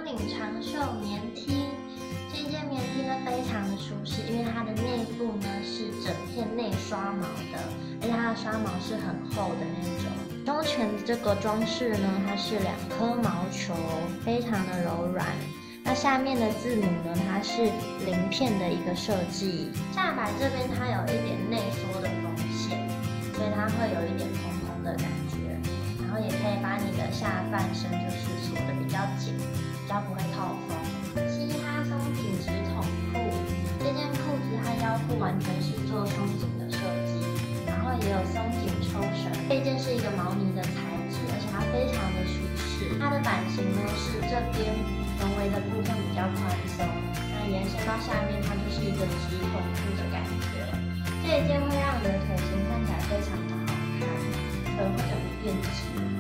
敏长袖棉 T。这件棉 T 呢非常的舒适，因为它的内部呢是整片内刷毛的，而且它的刷毛是很厚的那种。胸前的这个装饰呢，它是2颗毛球，非常的柔软。那下面的字母呢，它是鳞片的一个设计。下摆这边它有一点内缩的缝线，所以它会有一点蓬蓬的感觉。然后也可以把你的下半身就是锁得比较紧，比较不会透风。嘻哈松紧直筒裤，这件裤子它腰部完全是做松紧的设计，然后也有松紧抽绳。这件是一个毛呢的材质，而且它非常的舒适。它的版型呢是这边臀围的部分比较宽松，那延伸到下面它就是一个直筒裤的感觉。这一件会让你的腿型看起来非常的好看，腿会整个变直。